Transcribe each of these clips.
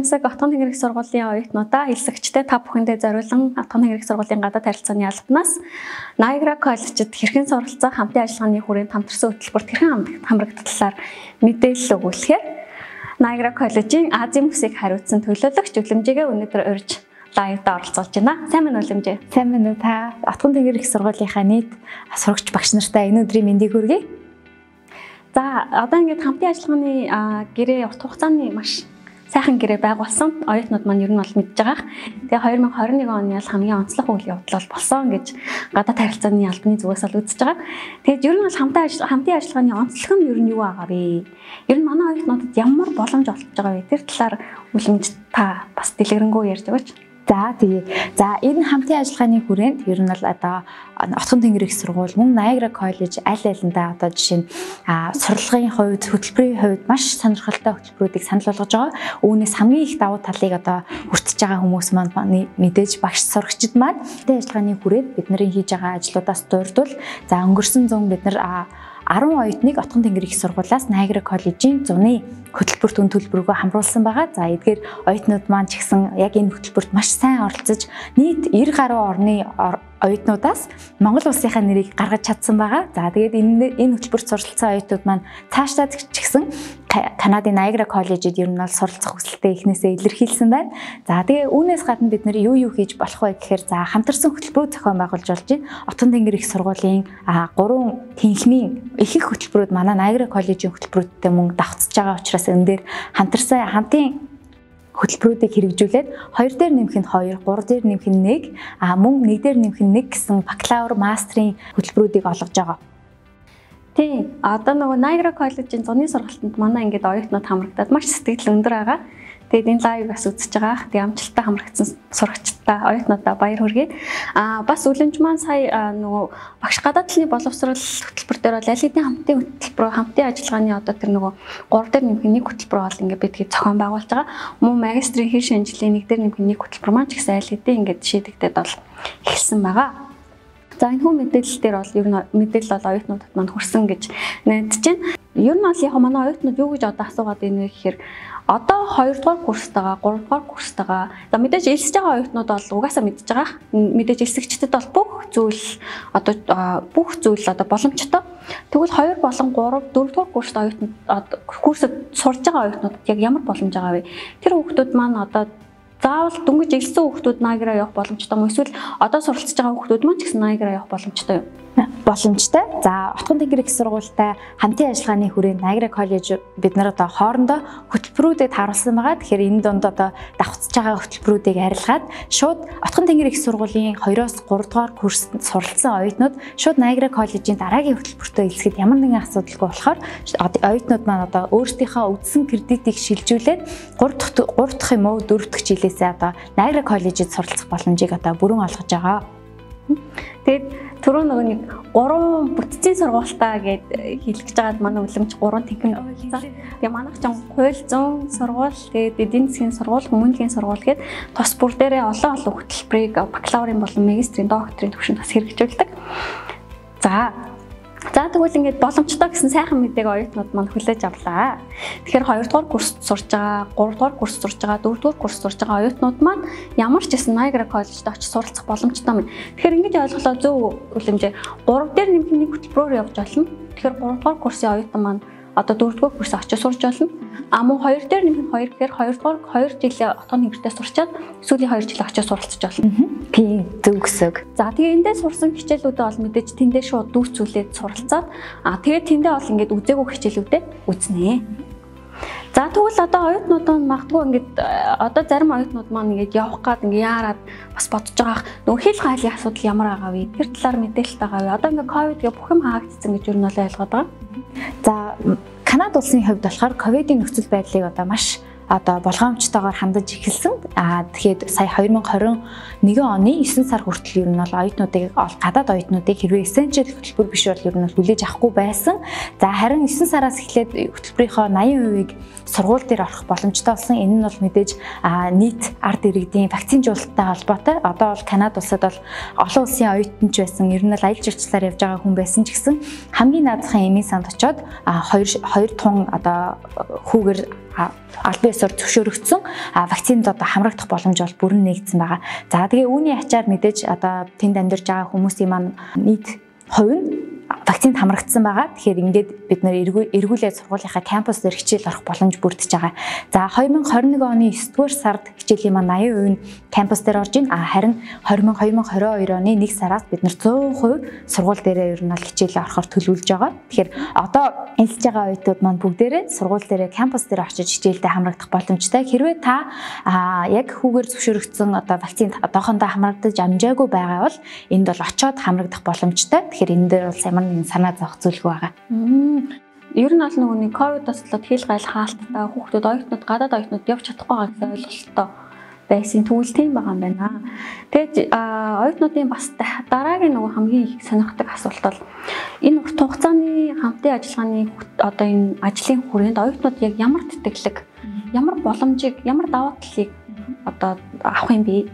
сонсог Отгон тэнгэр их сургуулийн оюутнуудаа элсэгчтэй та бүхэндээ зориулан Отгон тэнгэр их сургуулийн гадаад харилцааны албанаас Niagara College-д хэрхэн суралцах хамтын ажиллагааны хүрээнд хамтарсан хөтөлбөрт хэрхэн хамрагдах талаар мэдээлэл өгүүлэхээр Niagara College-ийн Азийн бүсийг хариуцсан төлөөлөгч Үлэмжигээ өнөөдөр урьж лайвда оролцуулж байна. Сайн байна уу Үлэмжээ? Сайн байна уу та? Отгон тэнгэр их сургуулийнхаа нийт сурагч багш нартай энэ өдрийн мэндийг хүргэе. За одоо ингээд хамтын ажиллагааны гэрээ урт хугацааны маш сайхан гэрээ байгуулсан оюутнууд маань ер нь бол мэдж байгаа. Тэгээ 2021 оны бол хамгийн онцлог үйл явдал болсон гэж гадаад харилцааны албаны зүгээс л үзэж байгаа. Тэгээд ер нь бол хамтын ажиллагааны онцлог нь ер нь юу байгаа вэ? Ер нь манай оюутнуудад ямар боломж олж байгаа вэ? Тэр талаар үлэмж та бас дэлгэрэнгүй ярьж өгөөч. За энэ хамтын ажиллагааны хүрээнд ер нь бол одоо Отгон тэнгэр их сургууль мөн Niagara College аль алиндаа одоо жишээ нь сурлагын хувьд хөтөлбөрийн хувьд маш сонирхолтой хөтөлбөрүүдийг санал болгож байгаа. Үүнээс хамгийн их давуу талыг одоо хүртэж байгаа хүмүүс маань мэдээж багш сурагчид маань хамтын ажиллагааны хүрээнд бид нарын хийж байгаа ажлуудаас дурдвал за өнгөрсөн зун бид нар 10 оюутныг Отгон тэнгэр их сургуулиас Niagara College-ийн зуны хөтөлбөрт үн төлбөргөө хамруулсан байгаа. За эдгээр оюутнууд маань ч гэсэн яг энэ хөтөлбөрт маш сайн оролцож нийт 90 гаруй орны оюутнуудаас Монгол улсынхаа нэрийг гаргаж чадсан байгаа. За тэгээд энэ хөтөлбөрт суралцсан оюутнууд маань цаашдаа ч гэсэн Канадын Niagara College-д ер нь бол суралцах хүсэлтээ эхнээсээ илэрхийлсэн байна. За тэгээ үүнээс гадна бид нэр юу хийж болох вэ гэхээр за хамтарсан хөтөлбөрүүд зохион байгуулж болж байна. Отгон тэнгэр их сургуулийн 3 тэнхимийн их хөтөлбөрүүд манай Niagara College-ийн хөтөлбөрүүдтэй мөн давтсаж байгаа учраас энэ дээр хамтын хөтөлбөрүүдийг хэрэгжүүлээд 2 дээр нэмэх нь 2, 3 дээр нэмэх нь 1, мөн 1 дээр нэмэх нь 1 гэсэн бакалавр, мастрын хөтөлбөрүүдийг олгож байгаа. Тийм. Одоо нөгөө Niagara College-ийн зуны сургалтанд манай ингээд оюутнууд хамрагдаад маш сэтгэл өндөр байгаа. Тэгээд энэ лайв бас үзэж байгаа. Тэгээд амжилттай хамрагдсан сурагчдаа оюутнуудаа баяр хүргэе. Бас үлэмж маань сая нөгөө багш гадаад талын боловсрол хөтөлбөр дээр бол аль хэдийн хамтын ажиллагааны одоо тэр нөгөө 3 дээр нэмэх нэг хөтөлбөр бол ингээд бидгээ зохион байгуулж байгаа. Мөн магистрийн хэл шинжилгээ 1 дээр нэмэх нэг хөтөлбөр маань ч гэсэн аль хэдийн ингээд шийдэгдээд бол эхэлсэн байгаа. За энэ хүн мэдээлэл дээр бол ер нь мэдээлэл бол оюутнуудад маань хүрсэн гэж найдаж байна. Ер нь бол яг манай оюутнууд юу гэж одоо асуугаад байна вэ гэхээр одоо 2 дугаар курстайгаа 3 дугаар курстайгаа за мэдээж элсэж байгаа оюутнууд бол угаасаа мэдж байгаа. Мэдээж элсэгчдэд бол бүх зүйл одоо боломжтой. Тэгвэл 2 болон 3 4 дугаар курст оюутнууд курсд сурж байгаа оюутнуудад яг ямар боломж байгаа вэ? Тэр хүүхдүүд маань одоо заавал дөнгөж элсэн хүүхдүүд Niagara явах боломжтой юм эсвэл одоо суралцж байгаа хүүхдүүд маань ч гэсэн Niagara явах боломжтой юу? Боломжтой. За Отгон тэнгэр их сургуультай хамтын ажиллагааны хүрээнд Niagara College бид нар одоо хоорондоо хөтөлбөрүүдэд харуулсан байгаа. Тэгэхээр энэ донд одоо давхцаж байгаа хөтөлбөрүүдийг арилгаад шууд Отгон тэнгэр их сургуулийн 2-оос 3 дугаар курст суралцсан оюутнууд шууд Niagara College-ийн дараагийн хөтөлбөртөө элсэхэд ямар нэгэн асуудалгүй болохоор оюутнууд маань одоо өөрсдийнхөө үдсэн кредитийг шилжүүлээд 3 дахь юм уу 4 дахь жилээсээ одоо Niagara College-д суралцах боломжийг одоо бүрэн олгож байгаа. Тэгээд түрүү нөгөө нэг 3 бүтцийн сургуультаа гэд хэлж байгаад манай үлэмж 3 тэнхим болцоо. Тэгээ манайх ч хууль зүйн сургууль, тэгээд эдийн засгийн сургууль, хүмүүнлэгийн сургууль гэд тус бүр дээрээ олон хөтөлбөрийг бакалаврын болон магистрийн докторийн түвшинд бас хэрэгжүүлдэг. За тэгвэл ингээд боломжтой гэсэн сайхан мэдээг оюутнууд маань хүлээж авлаа. Тэгэхээр 2 дугаар курст сурж байгаа, 3 дугаар курст сурж байгаа, 4 дугаар курст сурж байгаа оюутнууд маань ямар ч гэсэн Niagara College-д очиж суралцах боломжтой юм. Тэгэхээр ингэж ойлголоо зөв үлэмжээ 3 дээр нэмэх нэг хөтөлбөрөөр явж болно. Тэгэхээр 3 дугаар курсын оюутан маань одоо 4 дугаар курс очиж сурч болно. Мөн 2 дээр нэмэх 2 гэхээр 2 дугаар 2 жилээ Отгон тэнгэртээ сурчаад сүүлийн 2 жил очиж суралцж болно. Тийм зөв гэсэг. За тэгээ эндээ сурсан хичээлүүдээ бол мэдээж тэндээ шууд дүүцүүлээд суралцаад тэгээд тэндээ бол ингээд үзээгүй хичээлүүдээ үзнэ. За тэгвэл одоо оюутнууд маань магадгүй ингээд одоо зарим оюутнууд маань ингээд явах гад ингээд яарад бас бодож байгаа нөгөө хэл хаалын асуудал ямар байгаа вэ? Тэр талаар мэдээлэл байгаа вэ? Одоо ингээд ковид гэ бүх юм хаагдсан гэж юу нь ойлгоод байгаа. За Канада улсын хувьд болохоор ковидын нөхцөл байдлыг одоо маш болгоомжтойгоор хандаж эхэлсэн. Тэгэхээр сая 2021 оны 9 сар хүртэл ер нь бол оюутнуудыг гадаад оюутнуудыг хэрвээ essential хөтөлбөр биш бол ер нь хүлээж авахгүй байсан. За харин 9 сараас эхлээд хөтөлбөрийнхөө 80%-ийг сургууль дээр орох боломжтой болсон. Энэ нь бол мэдээж нийт ард иргэдийн вакцинжуулалттай холбоотой. Одоо бол Канада улсад бол олон улсын оюутанч байсан. Ер нь бол аялал жуулчлалаар явж байгаа хүн байсан ч гэсэн хамгийн наадхан эмийн санд очоод 2 тун одоо хүүгээр албан ёсоор зөвшөөрөгдсөн вакцинд одоо хамрагдах боломж бол бүрэн нэгдсэн байгаа. За тэгээ үүний ачаар мэдээж одоо тэнд амьдарч байгаа хүмүүсийн маань нийт хувь нь вакцинд хамрагдсан байгаа. Тэгэхээр ингээд бид нэр эргүүлээд сургуулийнхаа кампус дээр хичээл орох боломж бүрдэж байгаа. За 2021 оны 9-р сард хичээлийн маань 80% нь кампус дээр орж ийн. Харин 2022 оны 1 сараас бид нар 100% сургууль дээрээ ер нь бол хичээлээ орохоор төлөвлөж байгаа. Тэгэхээр одоо элж байгаа оюутнууд маань бүгдээрээ сургууль дээрээ кампус дээр очиж хичээлдээ хамрагдах боломжтой. Хэрвээ та яг хүүгээр зөвшөөрөгдсөн одоо вакцинд одоохондоо хамрагдаж амжаагүй байгаа бол энд бол очиод хамрагдах боломжтой. Тэгэхээр энэ дээр бол ямар нэгэн санаа зовх зүйлгүй байгаа. Ер нь бол нөгөө нэг ковидоос болоод хэл гайл хаалттай хүүхдүүд оюутнууд гадаад оюутнууд явж чадахгүй байгаа гэсэн ойлголттой байсан. Тэгвэл тийм байгаа юм байна. Тэгээд оюутнуудын бас дараагийн нөгөө хамгийн их сонирхдаг асуулт бол энэ урт хугацааны хамтын ажиллагааны одоо энэ ажлын хүрээнд оюутнууд яг ямар тэтгэлэг, ямар боломжийг, ямар давуу талыг одоо авах юм бэ?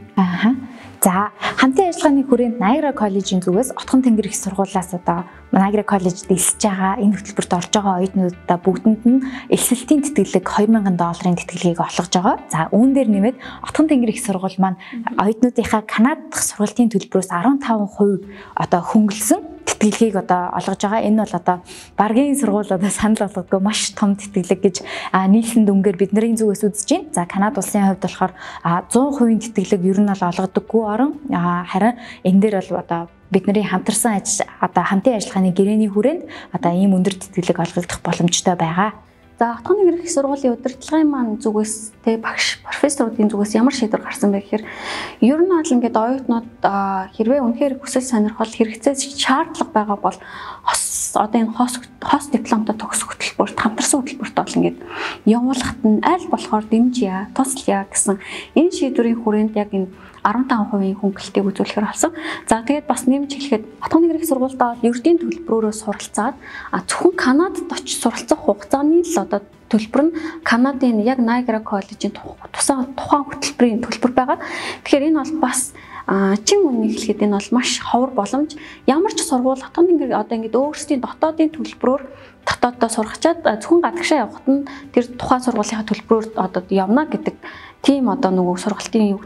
За хамтын ажиллагааны хүрээнд Niagara коллежийн зүгээс Отхон тэнгэр их сургуулиас одоо Niagara коллежид элсэж байгаа энэ хөтөлбөрт орж байгаа оюутнуудаа бүгдэнд нь элсэлтийн тэтгэлэг $2000 тэтгэлгийг олгож байгаа. За үүн дээр нэмээд Отхон тэнгэр их сургууль маань оюутнуудынхаа Канада дахь сургалтын төлбөрөөс 15% одоо хөнгөлсөн тэтгэлгийг одоо олгож байгаа. Энэ бол одоо баргийн сургууль одоо санал болгодгоо маш том тэтгэлэг гэж нийлсэн дүнгээр бидний зүгээс үзэж байна. За Канада улсын хувьд болохоор 100% тэтгэлэг ер нь бол олгодоггүй орон харин энэ дээр бол одоо бидний хамтарсан одоо хамтын ажиллагааны гэрээний хүрээнд одоо ийм өндөр тэтгэлэг олгогдох боломжтой байгаа. За Отхон тэнгэр их сургуулийн удирдлагын маань зүгээс тэ багш профессоруудын зүгээс ямар шийдвэр гарсан бэ гэхээр ер нь бол ингээд оюутнууд хэрвээ үнэхээр хүсэл сонирхол хэрэгцээ шаардлага байгаа бол одоо энэ хос дипломтой төгс хөтөлбөрт хамтарсан хөтөлбөрт бол ингээд явуулахад нь аль болохоор дэмжье, туслая гэсэн энэ шийдвэрийн хүрээнд яг энэ 15% хөнгөлтийг үзүүлэхээр болсон. За тэгээд бас нэмж хэлэхэд Отхон тэнгэр их сургуультай бол ердийн төлбөрөөрөө суралцаад зөвхөн Канадад очиж суралцах хугацааны л одоо төлбөр нь Канадын яг Niagara коллежийн тухайн хөтөлбөрийн төлбөр байгаа. Тэгэхээр энэ бол бас чин үннийг хэлэхэд энэ бол маш ховор боломж. Ямар ч сургууль Отхон тэнгэр одоо ингээд өөрсдийн дотоодын төлбөрөөр дотооддоо сургачаад зөвхөн гадагшаа явахад нь тэр тухайн сургуулийнхаа төлбөрөөр одоо явна гэдэг тийм одоо нөгөө сургалтын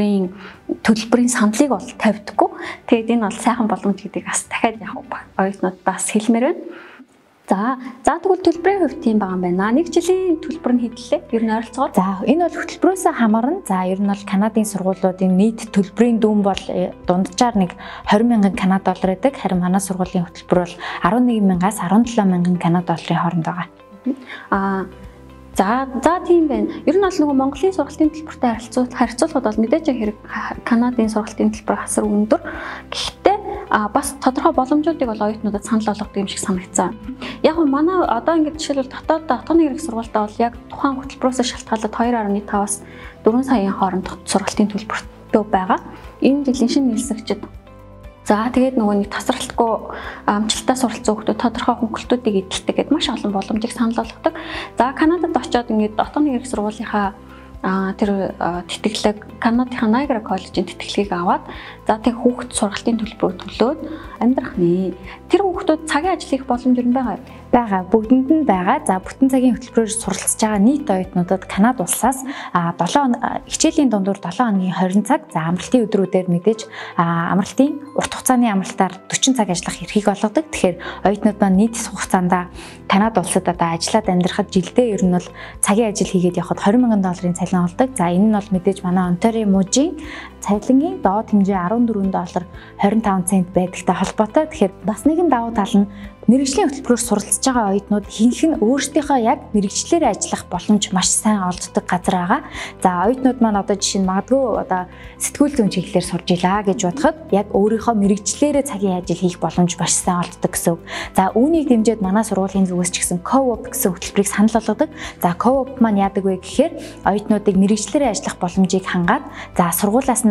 төлбөрийн саналыг бол тавьдаггүй. Тэгээд энэ бол сайхан боломж гэдгийг бас дахиад яг оюутнуудаас хэлмээр байна. За тэгвэл төлбөрийн хувьд тийм байгаа юм байна. Нэг жилийн төлбөр нь хэдэлээ? Ер нь ойролцоогоор. За энэ бол хөтөлбөрөөс хамаарна. За ер нь бол Канадын сургуулиудын нийт төлбөрийн дүн бол дунджаар нэг $20,000 байдаг. Харин манай сургуулийн хөтөлбөр бол $11,000-аас $17,000 хооронд байгаа. За тийм байна. Ер нь бол нөгөө Монголын сургалтын төлбөртэй харьцуулахад бол мэдээж хэрэг Канадын сургалтын төлбөр хасар өндөр. Гэхдээ бас тодорхой боломжуудыг бол оюутнуудад санал болгодог юм шиг санагдсан. Яг нь манай одоо ингээд жишээлбэл Отхон тэнгэр их сургуультай бол яг тухайн хөтөлбөрөөс шалтгаалаад 2.5-аас 4 саяын хооронд сургалтын төлбөртэй байгаа. Энэ жилийн шинэ нэлсэгчд за тэгээд нөгөө нэг тасралтгүй амжилттай суралцсан хүмүүс тодорхой хөнгөлтүүдийг эдэлдэг гэдээ маш олон боломжийг санал болгодог. За Канадад очиод ингээд Отхон тэнгэр их сургуулийнхаа тэр тэтгэлэг Канадын Niagara коллежийн тэтгэлгийг аваад за тэг хүүхд сургалтын төлбөрөөр төлөөд амьдрах нэ. Тэр хүүхдүүд цагийн ажил хийх боломж юу байгаа юу? Байгаа. Бүгдэнд нь байгаа. За бүтэн цагийн хөтөлбөрөөр суралцж байгаа нийт оюутнуудад Канада улсаас 7 хичээлийн дундуур 7 хоногийн 20 цаг, за амралтын өдрүүдээр мэдээж амралтын урт хугацааны амралтаар 40 цаг ажиллах эрхийг олгодог. Тэгэхээр оюутнууд маань нийт хугацаанд Канада улсад одоо ажиллаад амьдрахад жилдээ ер нь бол цагийн ажил хийгээд явхад $20,000 цалин олдог. За энэ нь бол мэдээж манай Ontario мужийн цалингийн доод хэмжээ $14.25 байдагтай холбоотой. Тэгэхээр бас нэгэн давуу тал нь мэргэжлийн хөтөлбөрөөр суралцж байгаа оюутнууд ихэнх нь өөрсдийнхөө яг мэргэжлээр ажиллах боломж маш сайн олддог газар байгаа. За оюутнууд маань одоо жишээ нь магадгүй одоо сэтгүүл зүйн чиглэлээр сурж илаа гэж бодоход яг өөрийнхөө мэргэжлээрээ цагийн ажил хийх боломж маш сайн олддог гэсэн үг. За үүнийг дэмжиж манай сургуулийн зүгээс ч гэсэн co-op гэсэн хөтөлбөрийг санал болгодог. За co-op маань яадаг вэ гэхээр оюутнуудыг мэргэжлээрээ ажиллах боломжийг хангаад за сургуулиас нь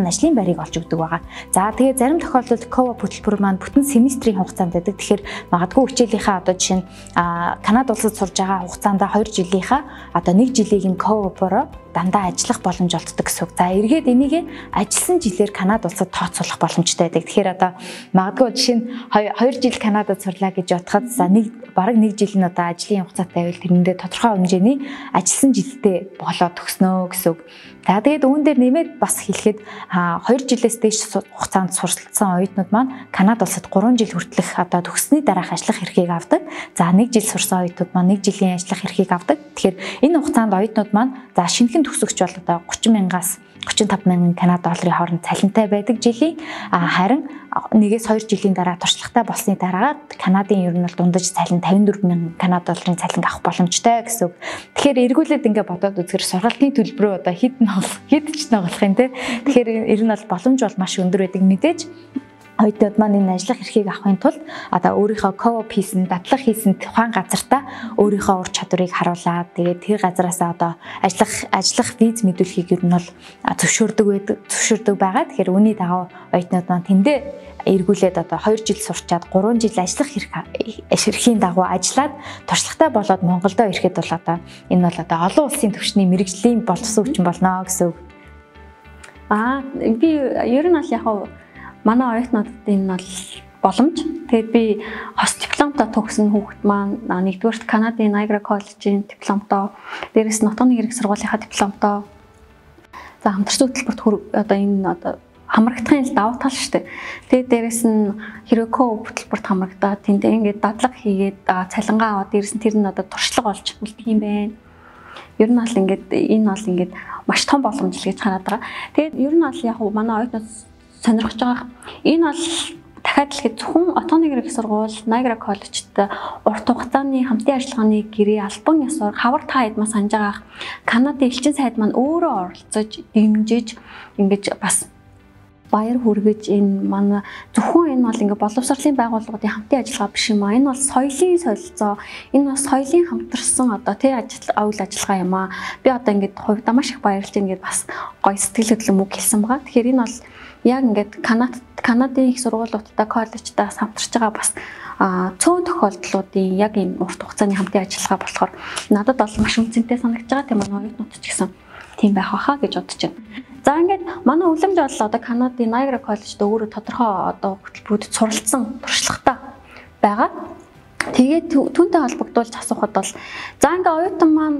маань ажлын байрыг олж өгдөг байгаа. За тэгээд зарим тохиолдолд co-op хөтөлбөр маань бүтэн семестрийн хугацаанд байдаг. Тэгэхээр магадгүй хичээлийнхаа одоо жишээ нь Канада улсад сурж байгаа хугацаанд 2 жилийнхаа одоо 1 жилийг нь co-op-ороо дандаа ажиллах боломж олддог гэсэн үг. За эргээд энийг ажилласан жилээр Канада улсад тооцоолох боломжтой байдаг. Тэгэхээр одоо магадгүй жишээ нь 2 жил Канадад сурлаа гэж бодоход за бараг 1 жил нь одоо ажлын хугацаатай байвал тэрэндээ тодорхой хэмжээний ажилласан жилдээ болоод төгснөө гэсэн үг. За тэгээд үүн дээр нэмээд бас хэлэхэд 2 жилээс дээш хугацаанд суралцсан оюутнууд маань Канада улсад 3 жил хүртэлх одоо төгссөний дараах ажиллах эрхийг авдаг. За 1 жил сурсан оюутнууд маань 1 жилийн ажиллах эрхийг авдаг. Тэгэхээр энэ хугацаанд оюутнууд маань за шинэхэн төгсөгч бол одоо 30,000-аас 35,000 Канада долларын хооронд цалинтай байдаг жилийн харин 1-2 жилийн дараа туршлагатай болсны дараагаар Канадын ер нь бол дундаж цалин 54,000 Канада долларын цалин авах боломжтой гэсэн үг. Тэгэхээр эргүүлээд ингээ бодоод үзэхээр сургалтын төлбөрөө одоо хэд ч нөглөх юм те. Тэгэхээр ер нь бол боломж бол маш өндөр байдаг. Мэдээж оюутнууд маань энэ ажиллах эрхийг авахын тулд одоо өөрийнхөө co-op хийсэн, дадлага хийсэн тухайн газартаа өөрийнхөө ур чадварыг харуулад тэгээд тэр газараас одоо ажиллах виз мэдүүлэхийг ер нь бол зөвшөөрдөг байгаа. Тэгэхээр үүний дагуу оюутнууд маань тэндээ эргүүлээд одоо 2 жил сурчаад 3 жил ажиллах эрхийн дагуу ажиллаад туршлагатай болоод Монголдо ирэхэд бол одоо энэ бол одоо олон улсын түвшний мэрэгжлийн боловсон хүчин болно гэсэн үг. Би ер нь бол яг манай оюутнуудад энэ бол боломж. Тэгээд би хос дипломтой төгссөн хүүхэд маань нэгдүгээрт Канадын Niagara College-ийн дипломтой, дээрээс нь нутгийн хэрэг сургуулийнхаа дипломтой. За хамтарсан хөтөлбөрт одоо энэ одоо хамрагдахын давуу тал шүү дээ. Тэгээд дээрээс нь хэрэг хөтөлбөрт хамрагдаад тэнд ингээд дадлага хийгээд цалингаа аваад дээрээс нь тэр нь одоо туршлага олж үлдэх юм байна. Ер нь бол ингээд энэ бол ингээд маш том боломж л гэж хараад байгаа. Тэгээд ер нь бол яг манай оюутнууд сонирхож байгаа. Энэ бол дахиад л хэд зөвхөн Отооны гэр их сургууль Niagara College-тэй урт хугацааны хамтын ажиллагааны гэрээ албан ёсоор хавар та хэд маань санаж байгаа Канадын элчин сайд маань өөрөө оролцож дэмжиж ингэж бас баяр хүргэж энэ манай зөвхөн энэ бол ингээ боловсролын байгууллагуудын хамтын ажиллагаа биш юм аа. Энэ бол соёлын солилцоо. Энэ бас соёлын хамтарсан одоо үйл ажиллагаа юм аа. Би одоо ингээд хувьдаа маш их баярлж ингээд бас гоё сэтгэл хөдлөм үг хэлсэн байгаа. Тэгэхээр энэ бол яг ингээд Канадын их сургуулиудтай коллежтай хамтарч байгаа бас цөөн тохиолдлуудын яг энэ урт хугацааны хамтын ажиллагаа болохоор надад бол маш үнцэнтэй санагдаж байгаа. Тийм манай оюутнууд ч гэсэн тийм байх байхаа гэж бодож байна. За ингээд манай үлэмж бол одоо Канадын Niagara College-д өөрөө тодорхой одоо хөтөлбөрүүдэд суралцсан туршлагатай байгаа. Тэгээд түүнтэй холбогдуулж асуухад бол за ингээд оюутан маань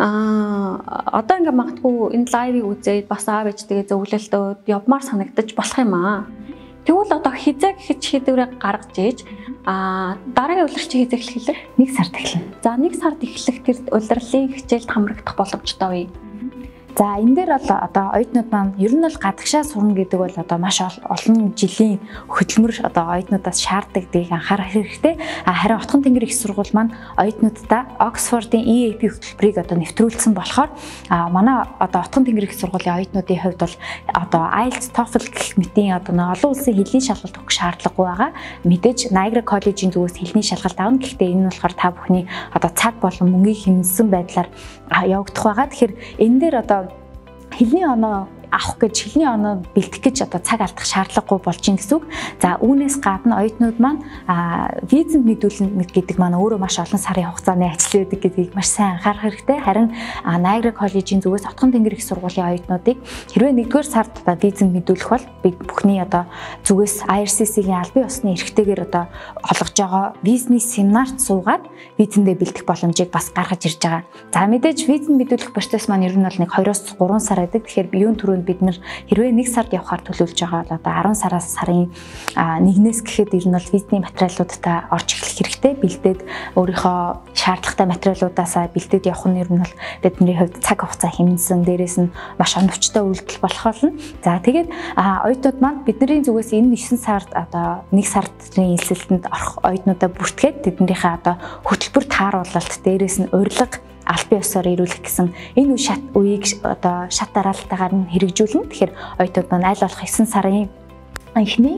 одоо ингээ магадгүй энэ лайвыг үзээд бас аав ээжтэйгээ зөвлөлтөд явмаар санагдаж болох юм аа. Тэгвэл одоо хизээ гэхэд шийдвэрээ гаргаж ийж дараагийн улирч хизээ эхлэх 1 сард эхэлнэ. За 1 сард эхлэх тэр улирлын хичээлд хамрагдах боломжтой вэ? За энэ дээр бол одоо оюутнууд маань ер нь бол гадагшаа сурна гэдэг бол одоо маш олон жилийн хөдөлмөр одоо оюутнуудаас шаарддаг гэдгийг анхаарах хэрэгтэй. Харин Отгон тэнгэр их сургууль маань оюутнуудаа Оксфордын EAP хөтөлбөрийг одоо нэвтрүүлсэн болохоор манай одоо Отгон тэнгэр их сургуулийн оюутнуудын хувьд бол одоо IELTS, TOEFL гэх мэтийн одоо олон улсын хэлний шалгалт өгөх шаардлагагүй байгаа. Мэдээж Niagara College-ийн зүгээс хэлний шалгалт авна. Гэхдээ энэ нь болохоор та бүхний одоо цаг болон мөнгийг хэмнэсэн байдлаар явагдах байгаа. Тэгэхээр энэ дээр одоо хэлний оноо авах гэж хэлний оноо бэлтгэх гэж одоо цаг алдах шаардлагагүй болж ин гэсэн үг. За үүнээс гадна оюутнууд маань визэнд мэдүүлнэ гэдэг маань өөрөө маш олон сарын хугацааны ажил байдаг гэдгийг маш сайн анхаарах хэрэгтэй. Харин Niagara College-ийн зүгээс Отгон тэнгэр их сургуулийн оюутнуудыг хэрвээ 1-р сард одоо визэнд мэдүүлэх бол бид бүхний одоо зүгээс IRCC-ийн албан ёсны эрхтэйгээр одоо олгож байгаа визний семинарт суугаад визэндээ бэлдэх боломжийг бас гаргаж ирж байгаа. За мэдээж визэнд мэдүүлэх процесс маань ер нь бол 1-2-оос 3 сар байдаг. Тэгэхээр биеийн түрүүнд бид нар хэрвээ 1 сард явахаар төлөвлөж байгаа бол одоо 10 сараас сарын 1-ээс гэхэд ер нь бол визний материалуудтай орж эхлэх хэрэгтэй. Бэлдээд өөрийнхөө шаардлагатай материалуудаасаа бэлдээд явах нь ер нь бол бидний хувьд цаг хугацаа хэмнэсэн, дээрээс нь маш оновчтой үйлдэл болох болно. За тэгээд оюутнууд маань бидний зүгээс энэ 9 сард одоо 1 сарын элсэлтэнд орох оюутнуудаа бүртгээд тэднийхээ одоо хөтөлбөр тааруулалт, дээрээс нь урилга албан ёсоор ирүүлэх гэсэн энэ үеийг одоо шат дараалтайгаар нь хэрэгжүүлнэ. Тэгэхээр оюутнууд маань аль болох 9 сарын эхний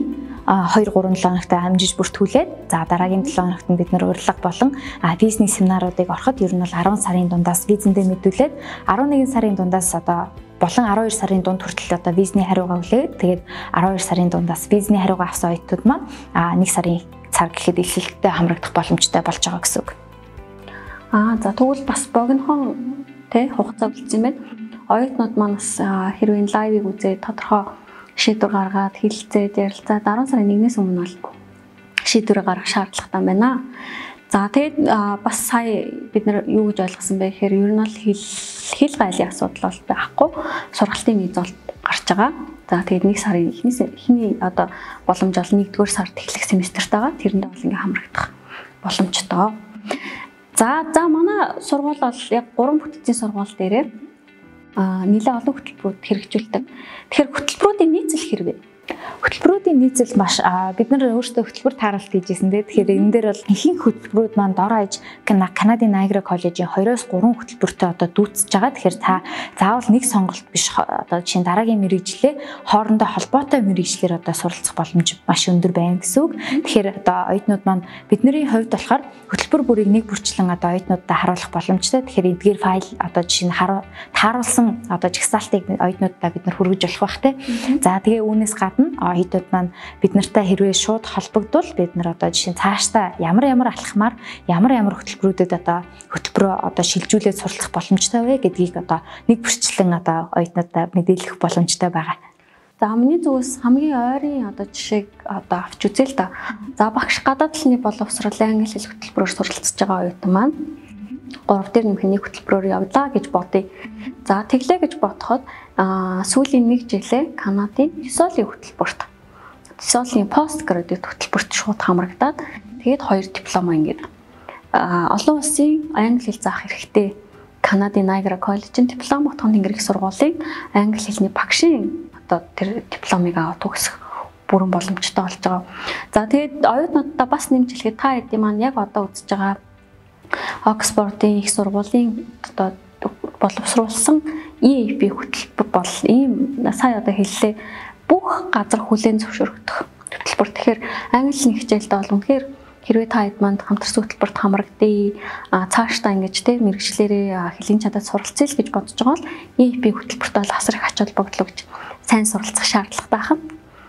2 3 7 хоногт амжиж бүртгүүлээд за дараагийн 7 хоногт бид нэр урилга болон бизнес семинаруудыг ороход ер нь бол 10 сарын дундаас визэндээ мэдүүлээд 11 сарын дундаас одоо болон 12 сарын дунд хүртэл одоо визний хариугаа хүлээгээд тэгээд 12 сарын дундаас визний хариугаа авсан оюутнууд маань 1 сарын цаг гэхэд эхлэлтэд хамрагдах боломжтой болж байгаа гэсэн үг. За тэгвэл бас богинохон хугацаа үлдсэн байна. Оюутнууд маань бас хэрвээ лайвыг үзээд тодорхой шийдвэр гаргаад хэлэлцээд ярилцаад 10 сарын 1-ээс өмнө бол шийдвэр гаргах шаардлагатай байна. За тэгээд бас сая бид нар юу гэж ойлгосон бэ гэхээр ер нь бол хэл гайлын асуудал бол байхгүй сургалтын виз бол гарч байгаа. За тэгээд 1 сарын эхний одоо боломж бол 1-р сард эхлэх семестртайгаа тэрэндээ бол ингээ хамрагдах боломжтой. За манай сургууль бол яг 3 бүтцийн сургууль дээрээ нэлээд олон хөтөлбөрүүд хэрэгжүүлдэг. Тэгэхээр хөтөлбөрүүдийн нийцэл хэрвээ Хөтөлбөрүүдийн нийцэл маш бид нар өөрсдөө хөтөлбөр тааралт хийжсэн. Тэгэхээр энэ дээр бол ихэнх хөтөлбөрүүд маань дор хаяж Канадын Niagara College-ийн 2-3 хөтөлбөртөө одоо дүүцэж байгаа. Тэгэхээр та заавал нэг сонголт биш одоо жишээ нь дараагийн мэргэжлээ хоорондоо холбоотой мэргэжлэр одоо суралцах боломж маш өндөр байна гэсэн үг. Тэгэхээр одоо оюутнууд маань бидний хувьд болохоор хөтөлбөр бүрийг нэг бүрчлэн одоо оюутнуудад харуулах боломжтой. Тэгэхээр эдгээр файл одоо жишээ нь тааруулсан одоо жагсаалтыг оюутнуудаа бид нар хүргэж болох бах те. За тэгээ үүнээс гадна оюутнууд маань бид нартай хэрвээ шууд холбогдвол бид нар одоо жишээ нь цаашдаа ямар алхмаар ямар хөтөлбөрүүдэд одоо хөтөлбөрөө одоо шилжүүлээд суралцах боломжтой вэ гэдгийг одоо нэг бүрчлэн одоо оюутнуудаа мэдээлэх боломжтой байгаа. За миний зүгээс хамгийн ойрын одоо жишээг одоо авч үзье л да. За багш гадаад хэлний боловсрол англи хэл хөтөлбөрөөр суралцж байгаа оюутан маань 3 дээр нэмэх хөтөлбөрөөр явлаа гэж бодъё. За тэглээ гэж бодоход сүүлийн 1 жилээ Канадын TESOL-ийн хөтөлбөрт TESOL-ийн пост градуэйт хөтөлбөрт шууд хамрагдаад тэгээд 2 диплома ингээд олон улсын англи хэл заах хэрэгтэй Канадын Niagara College-ийн диплом утгын тэнгэрийн сургуулийн англи хэлний багшийн одоо тэр дипломыг аваад төгсөх бүрэн боломжтой болж байгаа. За тэгээд оюутнуудаа бас нэмж хэлэхэд та хэдийн маань яг одоо үзэж байгаа Оксфордын их сургуулийн одоо боловсруулсан EAP хөтөлбөр бол ийм сая одоо хэллээ бүх газар хүлээн зөвшөөрөгдөх хөтөлбөр. Тэгэхээр англи хэлний хичээлд бол үнэхээр хэрвээ та хэд манд хамтарсан хөтөлбөрт хамрагдъя цаашдаа ингэж те мэрэгчлэрээ хэлний чадад суралцъя л гэж бодож байгаа бол EAP хөтөлбөрт бол асар их ач холбогдол гэж сайн суралцах шаардлагатай байна.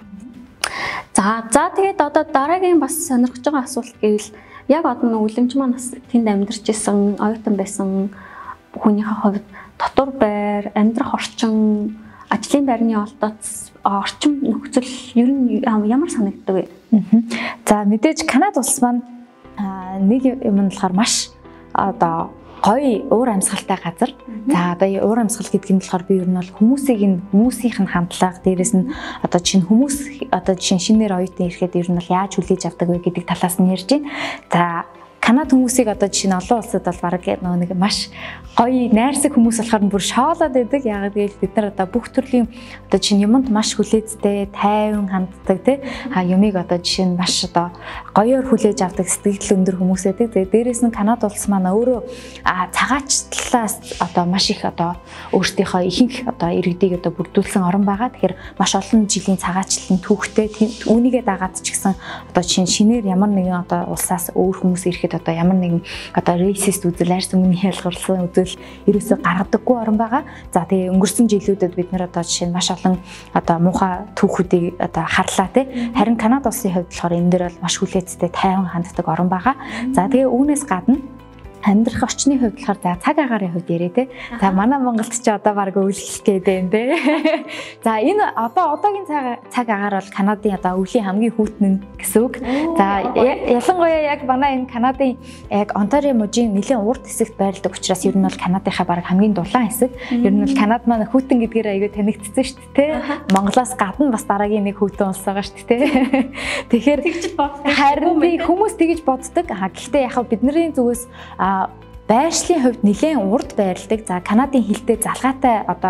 За тэгээд одоо дараагийн бас сонирхож байгаа асуулт гэвэл яг одоо үлэмж маань бас тэнд амьдарч исэн оюутан байсан хүнийхээ хувьд дотор байр, амьдрах орчин, ажлын байрны олдоц, орчин нөхцөл ер нь ямар санагддаг вэ? За мэдээж Канада улс маань нэг юм нь болохоор маш одоо гоё уур амьсгалтай газар. За одоо уур амьсгал гэдэг нь болохоор би ер нь бол хүмүүсийнх нь хандлага дээрэс нь одоо чинь хүмүүс одоо шинээр оюутан ирэхэд ер нь бол яаж хүлээж авдаг вэ гэдэг талаас нь ярьж байна. За Канада хүмүүсийг одоо жишээ нь олон улсад бол бараг нэг маш гоё найрсаг хүмүүс болохоор бүр шоолоод байдаг. Яагаад гэвэл бид нар одоо бүх төрлийн одоо чинь юмд маш хүлээцтэй, тайван ханддаг тий. Юмыг одоо жишээ нь маш одоо гоёор хүлээж авдаг сэтгэл өндөр хүмүүс байдаг. Тэгээд дээрэс нь Канада улс маань өөрөө цагаачлалаас одоо маш их одоо өөртөөхөө ихэнх одоо иргэдийг одоо бүрдүүлсэн орн байгаа. Тэгэхээр маш олон жилийн цагаачлалын түүхтэй үүнийгээ дагаад ч гэсэн одоо шинээр ямар нэгэн одоо улсаас өөр хүмүүс ирэхэд одоо ямар нэгэн одоо racist үзэл, арьс өмнө ялгарсан үзэл ерөөсөй гаргадаггүй орн байгаа. За тэгээ өнгөрсөн жилүүдэд бид нэр одоо жишээ нь маш олон одоо муухай түүхүүдийг одоо харлаа тий. Харин Канада улсын хувьд болохоор энэ дээр бол маш хүлээцтэй тайван ханддаг орн байгаа. За тэгээ үүнээс гадна амьдрах орчны хувьд болохоор за цаг агарын хувьд ярэ те. За манай Монголд ч одоо баг өвлөх гээд байна те. За энэ одоогийн цаг агаар бол Канадын одоо өвлийн хамгийн хүйтэн гэсэн үг. За ялангуяа яг манай энэ Канадын яг Онтарио мужийн нэлийн урд хэсэгт байрладаг учраас ер нь бол Канадынхаа баг хамгийн дулаан хэсэг. Ер нь бол Канад маань хүйтэн гэдгээр аягүй танигдсан шүү дээ те. Монголоос гадна бас дараагийн нэг хүйтэн улс байгаа шүү дээ те. Тэгэхээр тэгж боддог. Харин хүмүүс тэгж боддог. Гэхдээ яг бидний зүгээс байршлын хувьд нэлээд урд байрладаг. За Канадын хилтэй залгаатай одоо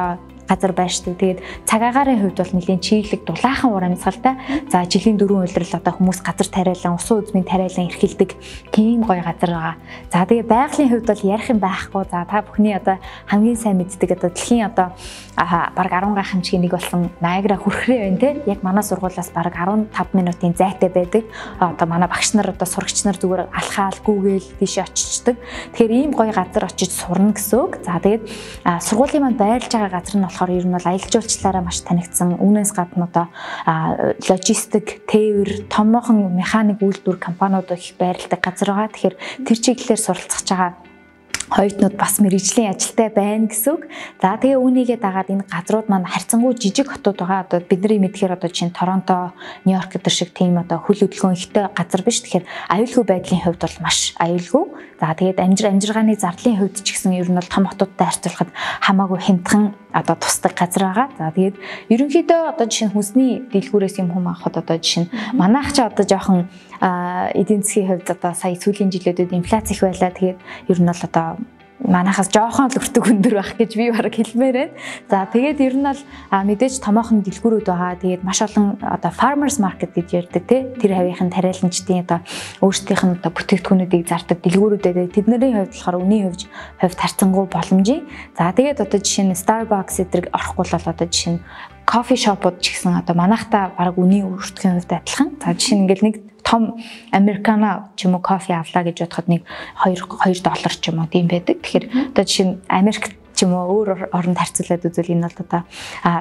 газар байна шүү дээ. Тэгээд цаг агаарын хувьд бол нэлийн чиглэг дулаахан уур амьсгалтай. За жилийн 4 улирал одоо хүмүүс газар тариалан, усан үзмийн тариалан эрхэлдэг тийм гоё газар байгаа. За тэгээд байгалийн хувьд бол ярих юм байхгүй. За та бүхний одоо хамгийн сайн мэддэг одоо дэлхийн одоо бараг 10 га хэмжгийн нэг болсон Niagara хүрхрээ байна те. Яг манай сургуулиас бараг 15 минутын зайтай байдаг. Одоо манай багш нар одоо сурагч нар зүгээр алхаал гүүгээл тийш очичдаг. Тэгэхээр ийм гоё газар очиж сурна гэсэн үг. За тэгээд сургуулийн манд байрлаж байгаа газар нь болохоор ер нь бол аялал жуулчлалаараа маш танигдсан. Үүнээс гадна одоо логистик, тээвэр, томоохон механик үйлдвэр компаниуд их байрладаг газар байгаа. Тэгэхээр тэр чиглэлээр суралцах байгаа оюутнууд бас мэргэжлийн ажилтай байна гэсэн үг. За тэгээ үүнийгээ дагаад энэ газрууд маань харьцангуй жижиг хотууд байгаа. Одоо бидний мэдхээр одоо чинь Торонто, Нью-Йорк гэдэг шиг тийм одоо хөл хөдөлгөөн ихтэй газар биш. Тэгэхээр аюулгүй байдлын хувьд бол маш аюулгүй. За тэгээд амжиргааны зардалын хувьд ч гэсэн ер нь бол том хотуудтай харьцуулахад хамаагүй хямдхан одоо тусдаг газар байгаа. За тэгээд ерөнхийдөө одоо жишээ нь хүнсний дэлгүүрээс юм хүм авахд одоо жишээ нь манайх ч одоо жоохон эдийн засгийн хувьд одоо сая сүүлийн жилүүдэд инфляц их байлаа. Тэгээд ер нь бол одоо манайхаас жоохон л өртөг өндөр байх гэж би бараг хэлмээр байна. За тэгээд ер нь бол мэдээж томоохон дэлгүүрүүд байгаа. Тэгээд маш олон одоо farmers market гэж ярьдаг тий. Тэр хавийнхын тариаланчдын одоо өөрсдийнх нь одоо бүтээгдэхүүнүүдийг зардаг дэлгүүрүүдэд тэдний хувьд болохоор үнийн хувьд харьцангуй боломжийн. За тэгээд одоо жишээ нь Starbucks эдрэг орохгүй л одоо жишээ нь кофе шопууд ч гэсэн одоо манайхтай бараг үнийн өртөхийн хувьд адилхан. За жишээ нь ингээл нэг том американо ч юм уу кофе авлаа гэж бодоход нэг $2 ч юм уу тийм байдаг. Тэгэхээр одоо жишээ нь Америкт ч юм уу өөр оронд харьцуулаад үзвэл энэ бол одоо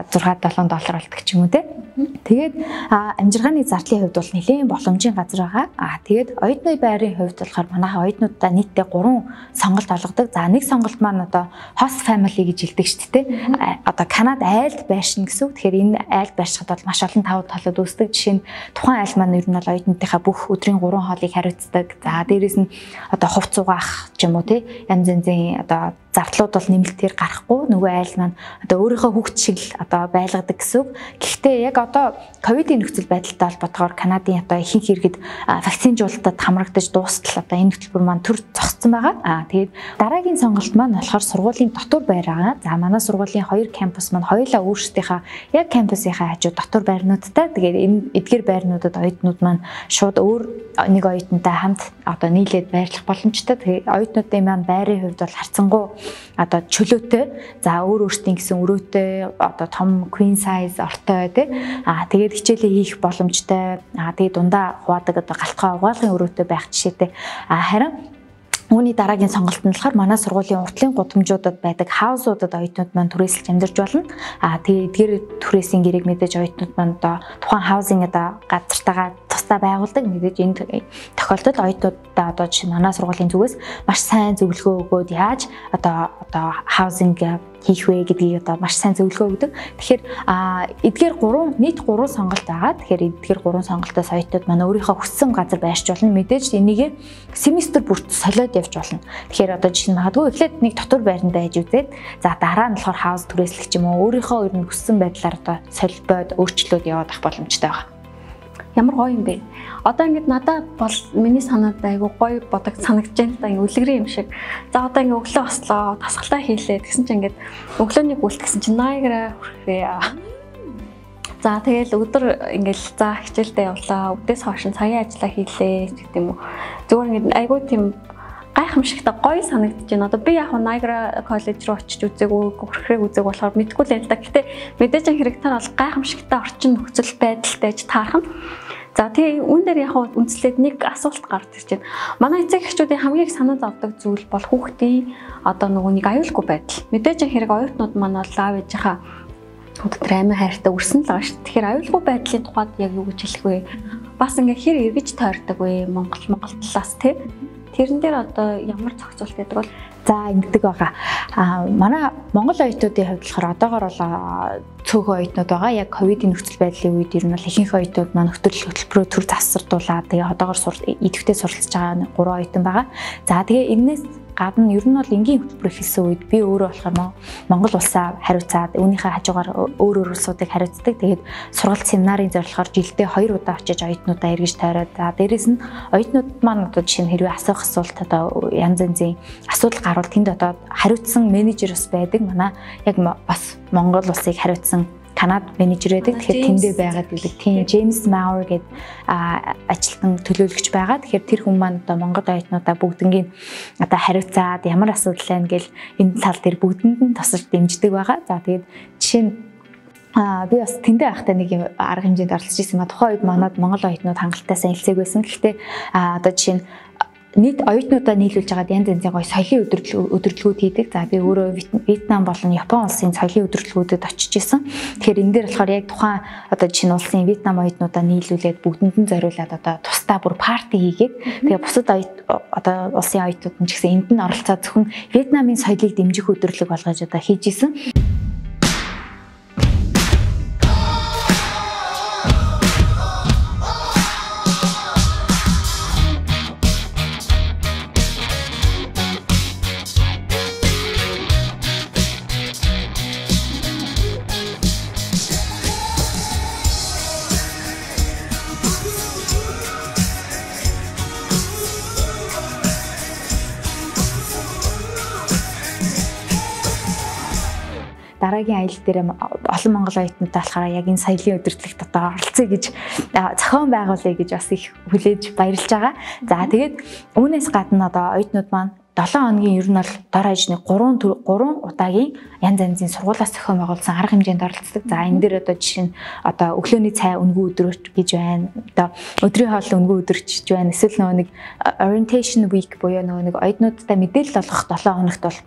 $6-7 болдог ч юм уу те. Тэгээд амжиргааны зардлын хувьд бол нэлээд боломжийн газар байгаа. Тэгээд оюутны байрын хувьд болохоор манайхаа оюутнуудаа нийтдээ 3 сонголт олгодог. За нэг сонголт маань одоо host family гэж хэлдэг шүү дээ. Одоо Канад айлд байшин гэсэн үг. Тэгэхээр энэ айлд байшингад бол маш олон тавуу талууд үүсдэг. Жишээ нь тухайн айл маань ер нь бол оюутнуудынхаа бүх өдрийн 3 хоолыг хариуцдаг. За дээрээс нь одоо хувц угаах ч юм уу те. Янз янзын одоо зардлууд бол нэмэлтээр гарахгүй. Нөгөө айл маань одоо өөрийнхөө хүүхд шиг л одоо байлгадаг гэсэн үг. Гэхдээ яг одоо ковидын нөхцөл байдалтай холбоотойгоор Канадын одоо ихэнх иргэд вакцинжуулалтад хамрагдаж дуустал одоо энэ хөтөлбөр маань төр зогссон байгаа. Тэгээд дараагийн сонголт маань болохоор сургуулийн дотор байр байгаа. За манай сургуулийн 2 кампус маань хоёулаа өөрсдийнхээ яг кампусынхаа хажуу дотор байрнуудтай. Тэгээд энэ эдгээр байрнуудад оюутнууд маань шууд өөр нэг оюутантай хамт одоо нийлээд байрлах боломжтой. Тэгээд оюутнуудын маань байрын хувьд бол харьцангуй одоо чөлөөтэй. За өөртөө гэсэн өрөөтэй одоо том queen size ортой тий. Тэгээд хичээлээ хийх боломжтой. Тэгээд дундаа хуваадаг одоо галтгай угаалгын өрөөтэй байх жишээтэй. Харин үүний дараагийн сонголт нь болохоор манай сургуулийн уртлын гудамжуудад байдаг хаусуудад оюутнууд маань түрээсэлж амьдарч болно. Тэгээд эдгээр түрээсийн гэрээг мэдээж оюутнууд маань одоо тухайн хаусын одоо газартаагаа тусдаа байгуулдаг. Мэдээж энэ тохиолдолд оюутнуудаа одоо жишээ манай сургуулийн зүгээс маш сайн зөвлөгөө өгөөд яаж одоо хаусинг хийх вэ гэдгийг одоо маш сайн зөвлөгөө өгдөг. Тэгэхээр эдгээр нийт 3 сонголт байгаа. Тэгэхээр эдгээр 3 сонголтоос оюутнууд манай өөрийнхөө хүссэн газар байрч болно. Мэдээж энийг семестр бүрт солиод явж болно. Тэгэхээр одоо жишээ нь магадгүй эхлээд нэг дотор байранд байж үзээд за дараа нь болохоор хаус түрээслэх ч юм уу өөрийнхөө ер нь хүссэн байдлаар одоо солибод өөрчлөөд яваад ах боломжтой байна. Ямар гоё юм бэ? Одоо ингээд надад бол миний санаанд айгүй гоё бодог санагдаж байна л да. Ингээ үлгэрийн юм шиг. За одоо ингээ өглөө ослоо, тасгалаа хийлээ. Тэгсэн чинь ингээд өглөөний гүйлт гэсэн чинь Niagara хүрхээ. За тэгэл өдөр ингээл за хичээлдээ явлаа. Өдөөс хойш цагийн ажиллаа хийлээ гэх юм уу. Зүгээр ингээд айгүй тийм гайхамшигтай гоё санагдаж байна. Одоо би яг Niagara коллеж руу очиж үзээгүй, хүрхрээг үзээг болохоор мэдгүй л юм л да. Гэтэ мэдээж хэрэгтэй бол гайхамшигтай орчин нөхцөл байдалтай таарах нь. За тэгээ үүн дээр яг үндэслээд нэг асуулт гарч ирж байна. Манай эцэг эхчүүдийн хамгийн их санаа зовдөг зүйл бол хүүхдийн одоо нөгөө нэг аюулгүй байдал. Мэдээж хэрэг оюутнууд маань бол аав ээжийнхаа одоо тэр амин хайртай өрсөн л байгаа шүү. Тэгэхээр аюулгүй байдлын тухайд яг юу гэж хэлэх вэ? Бас ингээ хэр эргэж тойрдог вэ Монгол талаас тий? Тэрэн дээр одоо ямар зохицуулт байдаг бол за ингэдэг байгаа. Манай Монгол оюутнуудын хувьд болохоор одоогоор бол цөөхөн оюутнууд байгаа. Яг ковидын нөхцөл байдлын үед ер нь бол ихэнх оюутнууд маань хөтөлбөрөө төр завсардуулаад тэгээ одоогоор идэвхтэй суралцж байгаа 3 оюутан байгаа. За тэгээ энэс гадна ер нь бол энгийн хөтөлбөр эхэлсэн үед би өөрөө болохоор Монгол улсаа хариуцаад үүнийхээ хажуугаар өөр улсуудыг хариуцдаг. Тэгээд сургалт семинарын зорилгоор жилдээ 2 удаа очиж оюутнуудаа эргэж тойроод за дээрэс нь оюутнууд маань одоо жишээ нь хэрвээ асуух асуулт одоо янз янзын асуудал гарвал тэнд одоо хариуцсан менежер бас байдаг. Манай яг бас Монгол улсыг хариуцсан Канад менежер байдаг. Тэгэхээр тэндээ байгаад үлэг тийм Джеймс Мауэр гэдэг ажилтан төлөөлөгч байгаа. Тэгэхээр тэр хүн маань одоо Монгол оюутнуудаа бүгднгийн одоо хариуцаад ямар асуудал байна гэл энэ тал дээр бүгдэнд нь тусалж дэмждэг байгаа. За тэгээд жишээ нь би бас тэндээ байхдаа нэг юм арга хэмжээнд оролцож ирсэн. Тухайн үед манад Монгол оюутнууд хангалттай сайн хэлцээг байсан. Гэхдээ одоо жишээ нь нийт оюутнуудаа нийлүүлж байгаад янз янзын гоё соёлын өдөрлгүүд хийдэг. За би өөрөө Вьетнам болон Япон улсын соёлын өдөрлгүүдэд очиж исэн. Тэгэхээр энэ дээр болохоор яг тухайн одоо жишээ нь улсын Вьетнам оюутнуудаа нийлүүлээд бүгдэнд нь зориулаад одоо тусдаа бүр парти хийгээд тэгээ бусад одоо улсын оюутнууд нь ч гэсэн энд нь оролцоод зөвхөн Вьетнамын соёлыг дэмжих өдөрлөг болгож одоо хийж исэн. Дараагийн аялал дээр олон монгол оюутнуудаа болохоор яг энэ соёлын өдөрлөгт одоо оролцъё гэж зохион байгуулъя гэж бас их хүлээж баярлж байгаа. За тэгээд үүнээс гадна одоо оюутнууд маань 7 хоногийн ер нь бол дор хаяжны 3 удаагийн янз янзын сургуулиас зохион байгуулсан арга хэмжээнд оролцдог. За энэ дээр одоо жишээ нь одоо өглөөний цай өнгө өдрөж гэж байна. Одоо өдрийн хоол өнгө өдрөж гэж байна. Эсвэл нөгөө нэг orientation week буюу нөгөө нэг оюутнуудтай мэдээлэл олгох 7 хоногт бол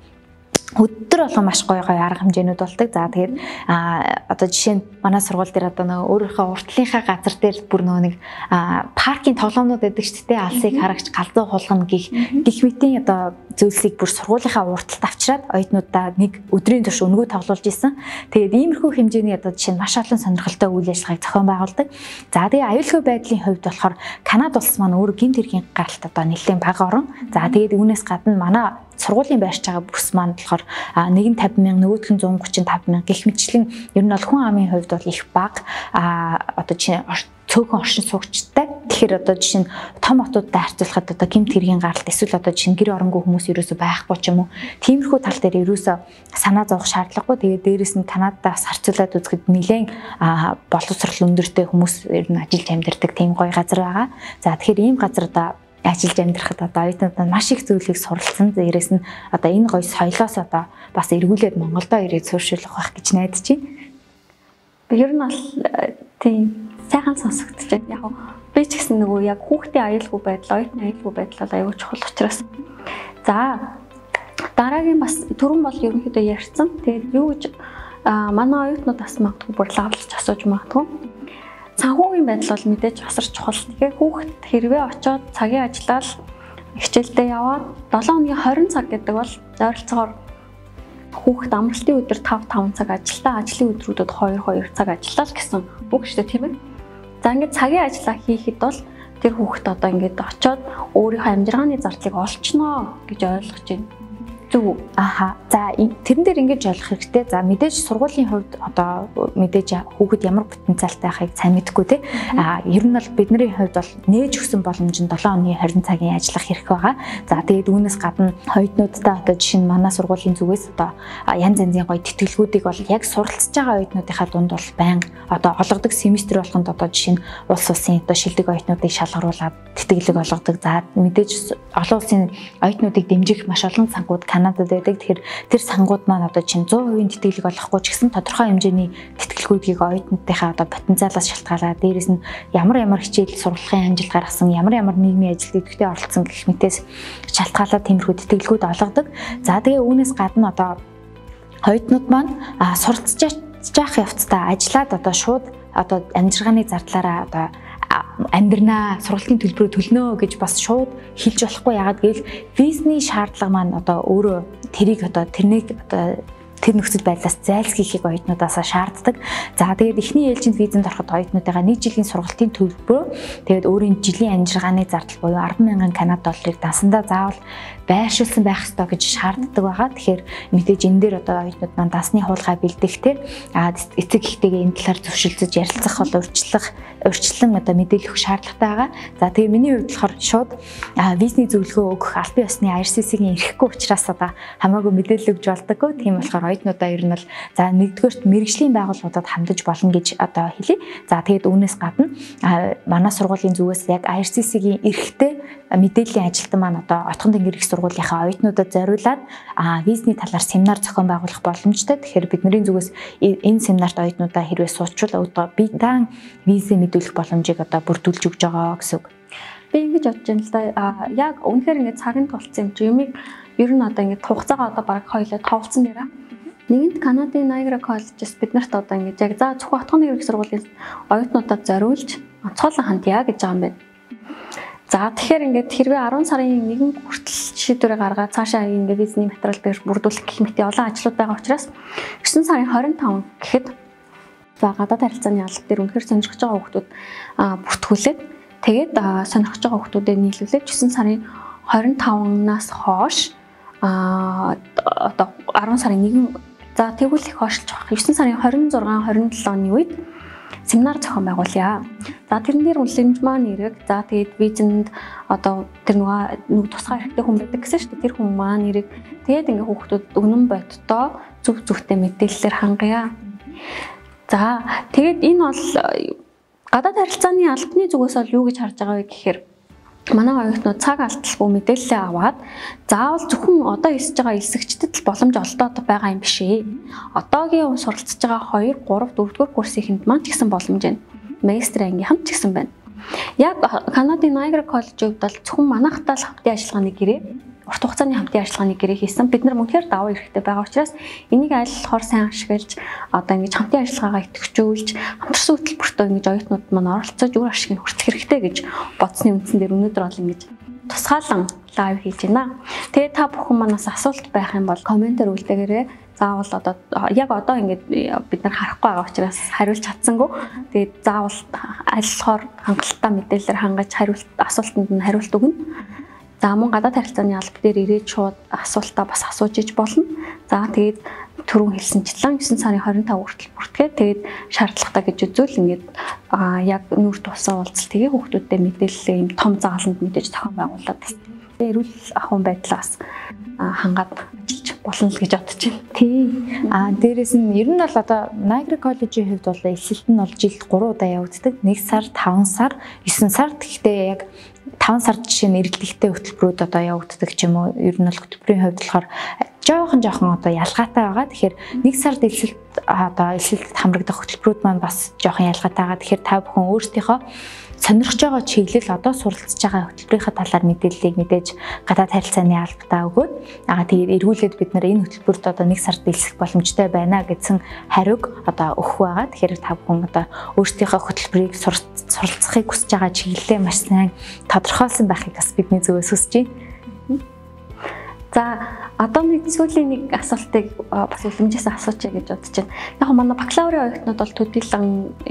өдөр болгон маш гоё арга хэмжээнүүд болдог. За тэгээд одоо жишээ нь манай сургууль дээр одоо нөгөө өөрийнхөө уртлынхаа газар дээр бүр нөгөө нэг паркийн тоглоомнууд байдаг шүү дээ. Алсыг харагч галзуу хулгана гэх мэтийн одоо зүйлсийг бүр сургуулийнхаа урталд авчираад оюутнуудаа нэг өдрийн турш өнгөө тоглуулж исэн. Тэгээд иймэрхүү хэмжээний одоо жишээ нь маш олон сонирхолтой үйл ажиллагааг зохион байгуулдаг. За тэгээд аюулгүй байдлын хувьд болохоор Канада улс маань өөр гэмт хэргийн гаралт одоо нэлээд бага орон. За тэгээд үүнээс гадна манай сургуулийн байрч байгаа бүс маань болохоор нэг нь 50,000 нөгөөх нь 135,000 гэх мэтчлэн ер нь бол хүн амын хувьд бол их бага одоо жишээ цөөхөн оршин суугчтай. Тэгэхээр одоо жишээ нь том хотуудтай харьцуулахад одоо гэмт хэргийн гаралт эсвэл одоо жишээ нь гэр оронгүй хүмүүс ерөөсөө байхгүй ч юм уу. Тиймэрхүү тал дээр ерөөсөө санаа зовох шаардлагагүй. Тэгээд дээрэс нь Канадаас харьцуулаад үзэхэд нэлээд боловсрол өндөртэй хүмүүс ер нь ажиллаж амьдардаг тийм гоё газар байгаа. За тэгэхээр ийм газар одоо ажиллаж амьдрахад одоо оюутнууд маш их зүйлийг суралцсан. Дээрээс нь одоо энэ гоё соёлоос одоо бас эргүүлээд Монголдо ирээд суурьшуулах байх гэж найдаж байна. Ер нь бол тийм сайхан сонсогдож байна. Яг би ч гэсэн нөгөө яг хүүхдийн аюулгүй байдал, оюутны аюулгүй байдал бол аюул чухал учраас. За дараагийн бас түрүүн бол ерөнхийдөө ярьсан. Тэгээд юу гэж манай оюутнууд бас магадгүй бүр лавлж асууж магадгүй. Санхүүгийн байдал бол мэдээж асар чухал. Тэгэхээр хүүхэд хэрвээ очоод цагийн ажиллаад хичээлдээ яваад 7 хоногийн 20 цаг гэдэг бол ойролцоогоор хүүхэд амралтын өдөр 5 цаг ажилдаа, ажлын өдрүүдэд 2 цаг ажиллаа гэсэн үг шүү дээ, тийм ээ. За ингээд цагийн ажиллаа хийхэд бол тэр хүүхэд одоо ингээд очоод өөрийнхөө амжиргааны зардлыг олчноо гэж ойлгож байна. Зүг. Аха. За тэрэн дээр ингэж ойлгох хэрэгтэй. За мэдээж сургуулийн хувьд одоо мэдээж хүүхэд ямар потенциалтай байхыг сайн мэдэхгүй те. Ер нь бол бидний хувьд бол нээж өгсөн боломж нь 7 хоногийн 20 цагийн ажиллах хэрэг байгаа. За тэгээд үүнээс гадна оюутнуудтай одоо жишээ нь манай сургуулийн зүгээс одоо янз янзын гоё тэтгэлгүүдийг бол яг суралцж байгаа оюутнуудынхаа дунд бол байнга одоо олгодог семестр болгонд одоо жишээ нь улс улсын одоо шилдэг оюутнуудыг шалгаруулад тэтгэлэг олгодог. За мэдээж олон улсын оюутнуудыг дэмжих маш олон сангууд Канадад байдаг. Тэгэхээр тэр сангууд маань одоо чинь 100% тэтгэлэг олохгүй ч гэсэн тодорхой хэмжээний тэтгэлгүүдийг оюутнуудынхаа одоо потенциалаас шалтгаалаад дээрэс нь ямар хичээл сургалтын амжилт гаргасан, ямар нийгмийн ажилд идэвхтэй оролцсон гэх мэтээс шалтгаалаад тиймэрхүү тэтгэлгүүд олгодог. За тэгээ үүнээс гадна одоо оюутнууд маань суралцж явах явцдаа ажиллаад одоо шууд одоо амжиргааны зардлаараа одоо амьдрнаа, сургалтын төлбөрөө төлнө гэж бас шууд хэлж болохгүй. Яагаад гэвэл визний шаардлага маань одоо өөрөө тэрийг одоо тэрнийг одоо тэр нөхцөл байдлаас зайлсхийхийг оюутнуудаас шаарддаг. За тэгээд эхний ээлжинд визэнд ороход оюутнуудаа 1 жилийн сургалтын төлбөрөөр тэгээд өөрийн жилийн амжиргааны зардал буюу 10,000 канад долларыг дансандаа заавал байршуулсан байх ёстой гэж шаарддаг байгаа. Тэгэхээр мэдээж энэ дээр одоо оюутнууд маань дасны хуулгай бэлдэхтэй эцэг эхтэйгээ энэ талаар зөвшөлдөж ярилцах бол урьдчилан одоо мэдээлэл өгөх шаардлагатай байгаа. За тэгээ миний хувьд болохоор шууд визний зөвлөгөө өгөх албан ёсны IRCC-ийн эрэхгүй учраас одоо хамаагүй мэдээлэл өгж болдоггүй. Тийм болохоор оюутнуудаа ер нь бол за нэгдүгээрт мэрэгжлийн байгууллагуудад хандаж болно гэж одоо хэлье. За тэгээд үүнээс гадна манай сургуулийн зүгээс яг IRCC-ийн эрэхтэй мэдээллийн ажилтан маань одоо Отгон тэнгэр их сургуулийнхаа оюутнуудад зориулаад визний талаар семинар зохион байгуулах боломжтой. Тэгэхээр бидний зүгээс энэ семинарт оюутнуудаа хэрвээ суучвал одоо биедан визээ мэдүүлэх боломжийг одоо бүрдүүлж өгж байгаа гэсэн үг. Би ингэж бодож байна л да. Яг үнэхээр ингэ цагийн тулцсан юм чи юмыг ер нь одоо ингэ хугацаагаа одоо бараг хоёлоо товлцсон дээрээ. Нэгэнт Канадын Niagara College-с биднэрт одоо ингэ яг за зөвхөн Отгон тэнгэр их сургуулийн оюутнуудад зориулж онцгойлон хандъя гэж байгаа юм байна. За тэгэхээр ингээд хэрвээ 10 сарын 1 хүртэл шийдвэрээ гаргаад цаашаа ингээд визний материал дээр бүрдүүлэх гэх мэт олон ажлууд байгаа учраас 9 сарын 25 гэхэд за гадаад харилцааны алба дээр үнэхээр сонирхож байгаа хүмүүс бүртгүүлээд тэгээд сонирхож байгаа хүмүүстэд нийлүүлээд 9 сарын 25-наас хойш одоо 10 сарын 1 за тэгвэл их хойшлж байгаа. 9 сарын 26 27 оны үед семинар зохион байгуулъя. За тэрэн дээр үлэмж маань нэрэг. За тэгээд визэнд одоо тэр нэг тусгай хэрэгтэй хүн байдаг гэсэн шүү дээ. Тэр хүн маань нэрэг. Тэгээд ингээ хүүхдүүд өгнөн бодтоо зөв зөвхтэй мэдээллээр хангая. За тэгээд энэ бол гадаад харилцааны албаны зүгээс бол юу гэж харж байгаа вэ гэхээр манай оюутнууд цаг алдалгүй мэдээлэл аваад заавал зөвхөн одоо эсэж байгаа элсэгчдэд л боломж олдоод байгаа юм биш ээ. Одоогийн суралцж байгаа 2, 3, 4-р курсийнхэнд маань ч гэсэн боломж байна. Магистр ангийнханд ч гэсэн байна. Яг Канадын Niagara College-ийн хувьд бол зөвхөн манайхтай л хамтын ажиллагааны гэрээ, урт хугацааны хамтын ажиллагааны гэрээ хийсэн. Бид нар мөнхээр даваа эрэхтэй байгаа учраас энийг аль болохоор сайн ашиглаж одоо ингэж хамтын ажиллагаагаа идэвхжүүлж хамтарсан хөтөлбөртөө ингэж оюутнууд маань оролцож үр ашиг нь хүртэх хэрэгтэй гэж бодсны үндсэн дээр өнөөдөр бол ингэж тусгаалan лайв хийж байна. Тэгээ та бүхэн манаас асуулт байх юм бол комментээр үлдээгээрэй. Заавал одоо яг одоо ингэж бид нар харахгүй байгаа учраас хариулж чадсангүй. Тэгээд заавал аль болохоор хангалттай мэдээлэлээр хангаж асуултанд нь хариулт өгнө. За мөн гадаад харилцааны алба дээр ирээд шууд асуултаа бас асууж иж болно. За тэгээд түрүүн хэлсэнчлэн 9 сарын 25 хүртэл бүртгээд тэгээд шаардлагатай гэж үзвэл ингээд яг нүүр туссан уулзалт тэгээ хүүхдүүдтэй мэдээлэл юм том зааланд мэдээж зохион байгуулад эрүүл ахуйн байдлаас хангаад ажиллаж болно л гэж бодож байна. Тий. Дээрээс нь ер нь бол одоо Niagara College-ийн хувьд бол эсэлт нь бол жилд 3 удаа явагддаг. 1 сар, 5 сар, 9 сар. Гэхдээ яг 5 сард жишээ нь эргэлттэй хөтөлбөрүүд одоо явагддаг ч юм уу. Ер нь бол хөтөлбөрийн хувьд болохоор жоохон одоо ялгаатай байгаа. Тэгэхээр 1 сард эсэлтэд хамрагдах хөтөлбөрүүд маань бас жоохон ялгаатай байгаа. Тэгэхээр та бүхэн өөрсдийнхөө сонирхож байгаа чиглэл одоо суралцж байгаа хөтөлбөрийнхаа талаар мэдээллийг мэдээж гадаад харилцааны албатаа өгөөд тэгээд эргүүлээд бид нар энэ хөтөлбөрт одоо 1 сард дэлсэх боломжтой байна гэсэн хариуг одоо өгөх байгаа. Тэгэхээр та бүхэн одоо өөрсдийнхөө хөтөлбөрийг суралцахыг хүсэж байгаа чиглэлээ маш сайн тодорхойлсон байхыг бас бидний зүгээс хүсэж байна. За одоо нэг сүүлийн нэг асуултыг бас үлэмжээс асуучих гэж бодож байна. Яг манай бакалаврын оюутнууд бол төдийлөн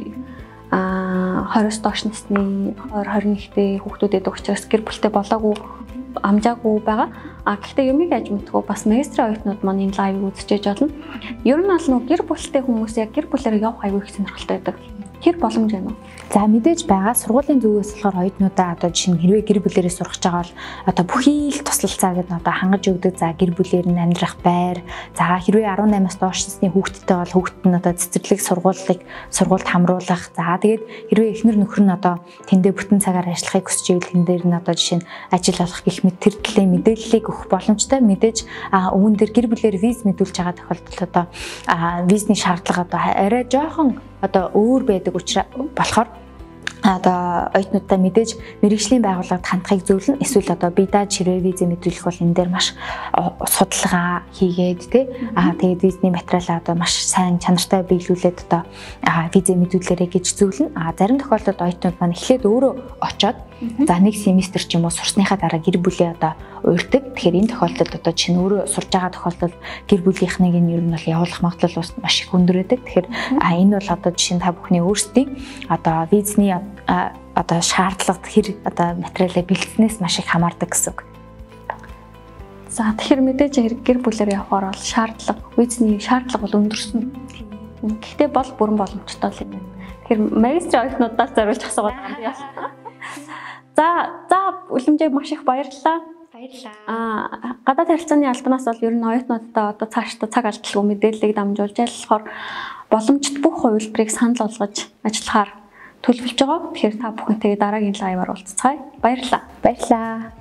20-с доош насны 20-21-тэй хүүхдүүд байдаг учраас гэр бүлтэй болоогүй амжаагүй байгаа. Гэхдээ юмыг аж мэдгүй бас магистрийн оюутнууд маань энэ лайвыг үзчихэж болно. Ер нь бол нэг гэр бүлтэй хүмүүс яг гэр бүлээр явах аягүй их сонирхолтой байдаг. Тэр боломж байна уу? За мэдээж байгаа. Сургуулийн зүгээс болохоор оюутнуудаа одоо жишээ нь хэрвээ гэр бүлээрээ сурах гэж байгаа бол одоо бүхий л туслалцаа гэдэг одоо хангаж өгдөг. За гэр бүлээр нь амьдрах байр. За хэрвээ 18-аас доош насны хүүхэдтэй бол хүүхэд нь одоо цэцэрлэг сургуульд хамруулах. За тэгээд хэрвээ эхнэр нөхөр нь одоо тэндээ бүтэн цагаар ажиллахыг хүсэж ивэл тэн дээр нь одоо жишээ нь ажил олох гэх мэт тэр төлөв мэдээллийг өгөх боломжтой. Мэдээж өмнө дээр гэр бүлээр виз мэдүүлж байгаа тохиолдолд одоо визний шаардлага одоо арай жоохон одоо өөр байдаг болохоор одоо оюутнуудаа мэдээж мэргэжлийн байгууллагад хандахыг зөвлөнө. Эсвэл одоо бидаа чирээ визээ мэдүүлэх бол энэ дээр маш судалгаа хийгээд тэгээд визний материалаа одоо маш сайн чанартай биелүүлээд одоо визээ мэдүүлээрэй гэж зөвлөнө. Зарим тохиолдолд оюутнууд маань эхлээд өөрөө очоод за нэг семестр ч юм уу сурсныхаа дараа гэр бүлээ одоо уурдаг. Тэгэхээр энэ тохиолдолд одоо чинь өөрөө сурж байгаа тохиолдолд гэр бүлийнхнийг нь ер нь бол явуулах магадлал бас маш их өндөр байдаг. Тэгэхээр энэ бол одоо жишээ нь та бүхний өөрсдийн одоо визний одоо шаардлагад одоо материалаа бэлтснээс маш их хамаардаг гэсэн үг. За тэгэхээр мэдээж гэр бүлээр явахаар бол шаардлага, визний шаардлага бол өндөрсөн. Гэхдээ бол бүрэн боломжтой л юм байна. Тэгэхээр магистрийн оюутнуудаас зориулж асуугаад байгаа юм. За үлэмжийг маш их баярлалаа. Гадаад харилцааны албанаас бол ер нь оюутнуудаа одоо цаашдаа цаг алдалгүй мэдээллийг дамжуулж болохоор боломжит бүх хувилбарыг санал болгож ажиллахаар төлөвлөж байгаа. Тэгэхээр та бүхэнтэйгээ дараагийн лайваар уулзцгаая. Баярлалаа. Баярлалаа.